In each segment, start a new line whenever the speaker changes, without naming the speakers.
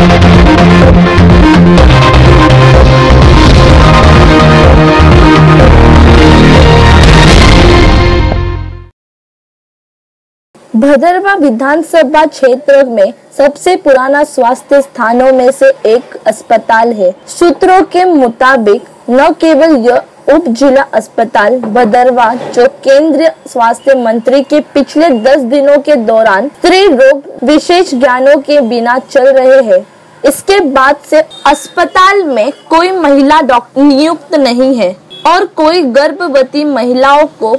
भदरवा विधानसभा क्षेत्र में सबसे पुराना स्वास्थ्य स्थानों में से एक अस्पताल है। सूत्रों के मुताबिक न केवल यह उप जिला अस्पताल भदरवा जो केंद्रीय स्वास्थ्य मंत्री के पिछले 10 दिनों के दौरान स्त्री रोग विशेष ज्ञानों के बिना चल रहे हैं, इसके बाद से अस्पताल में कोई महिला डॉक्टर नियुक्त नहीं है और कोई गर्भवती महिलाओं को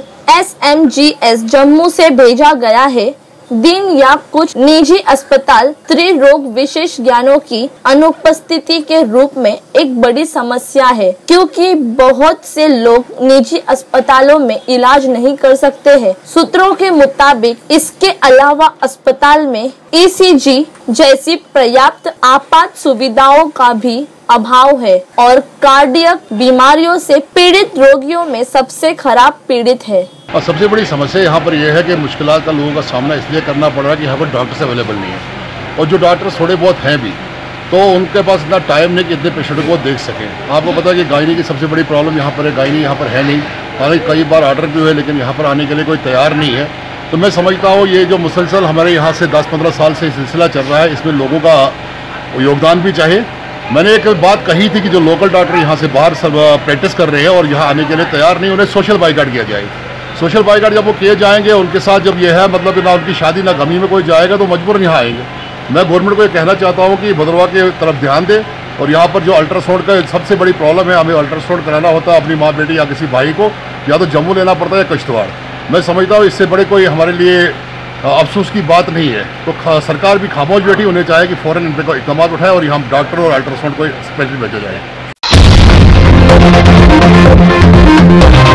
SMGS जम्मू से भेजा गया है। दिन या कुछ निजी अस्पताल स्त्री रोग विशेष ज्ञानों की अनुपस्थिति के रूप में एक बड़ी समस्या है, क्योंकि बहुत से लोग निजी अस्पतालों में इलाज नहीं कर सकते हैं। सूत्रों के मुताबिक इसके अलावा अस्पताल में ECG जैसी पर्याप्त आपात सुविधाओं का भी अभाव है और कार्डियक बीमारियों से पीड़ित रोगियों में सबसे खराब पीड़ित है।
और सबसे बड़ी समस्या यहाँ पर यह है कि मुश्किलात का लोगों का सामना इसलिए करना पड़ रहा है कि यहाँ पर डॉक्टर्स अवेलेबल नहीं है, और जो डॉक्टर्स थोड़े बहुत हैं भी तो उनके पास इतना टाइम नहीं कि इतने पेशेंट को देख सकें। आपको पता है कि गायनी की सबसे बड़ी प्रॉब्लम यहाँ पर है, गायनी यहाँ पर है नहीं। हालांकि कई बार ऑर्डर भी हुए लेकिन यहाँ पर आने के लिए कोई तैयार नहीं है। तो मैं समझता हूँ ये जो मुसलसल हमारे यहाँ से 10-15 साल से सिलसिला चल रहा है, इसमें लोगों का योगदान भी चाहिए। मैंने एक बात कही थी कि जो लोकल डॉक्टर यहाँ से बाहर सब प्रैक्टिस कर रहे हैं और यहाँ आने के लिए तैयार नहीं, उन्हें सोशल बाइकाट किया जाए। सोशल बाइकाट जब वो किए जाएंगे, उनके साथ जब ये है मतलब ना उनकी शादी ना गमी में कोई जाएगा तो मजबूरन यहाँ आएंगे। मैं गवर्नमेंट को ये कहना चाहता हूँ कि भदरवा की तरफ ध्यान दे, और यहाँ पर जो अल्ट्रासाउंड का सबसे बड़ी प्रॉब्लम है, हमें अल्ट्रासाउंड कराना होता है अपनी माँ बेटी या किसी भाई को, या तो जम्मू लेना पड़ता है या किश्तवाड़। मैं समझता हूँ इससे बड़े कोई हमारे लिए अफसोस की बात नहीं है। तो सरकार भी खामोश बैठी, उन्हें चाहे कि फ़ौरन इन पर इक़दाम उठाए और यहाँ डॉक्टर और अल्ट्रासाउंड को स्पेशल भेजा जाए।